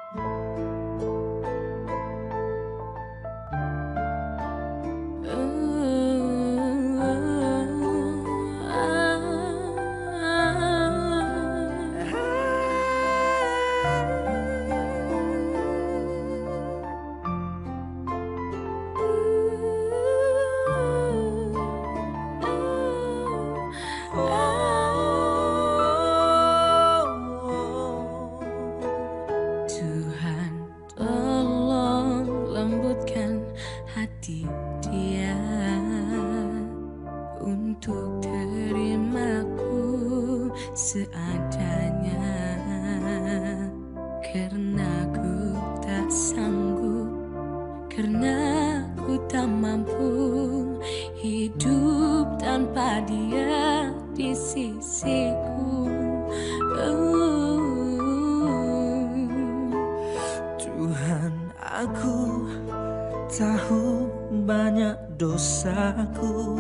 Tuhan, tolong lembutkan hati dia untuk terimaku seadanya, karena ku tak sanggup, karena ku tak mampu hidup tanpa dia di sisiku. Tuhan, aku tahu banyak dosaku,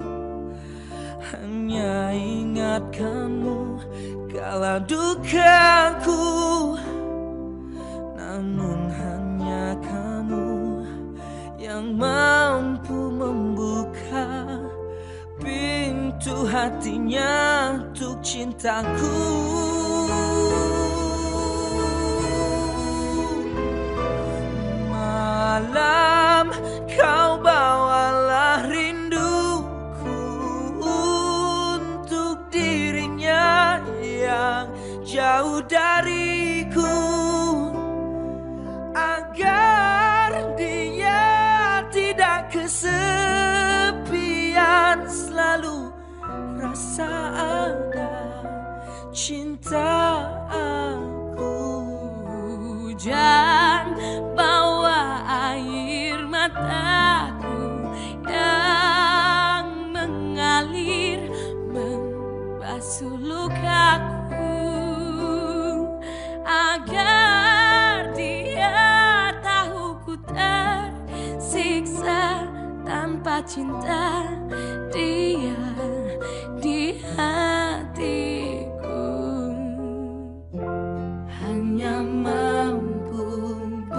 hanya ingatkanmu kala dukaku. Namun hanya kamu yang mampu membuka pintu hatinya untuk cintaku. Malam kau bawalah rinduku untuk dirinya yang jauh dariku, agar dia tidak kesepian, selalu rasa ada cinta aku. Hujan bawa air mataku yang mengalir membasuh lukaku, agar dia tahu ku tersiksa tanpa cinta dia di hatiku. Hanya mampu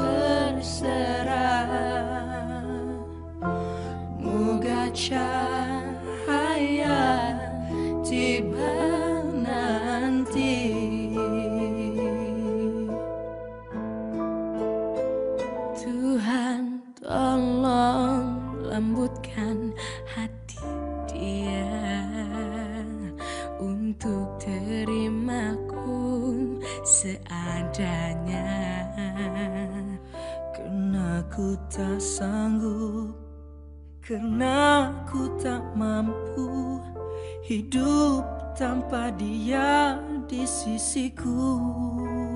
berserah, moga cahaya tiba nanti. Tuhan, tolong lembutkan hati dia untuk terimaku seadanya, Karena ku tak sanggup, karena ku tak mampu hidup tanpa dia di sisiku.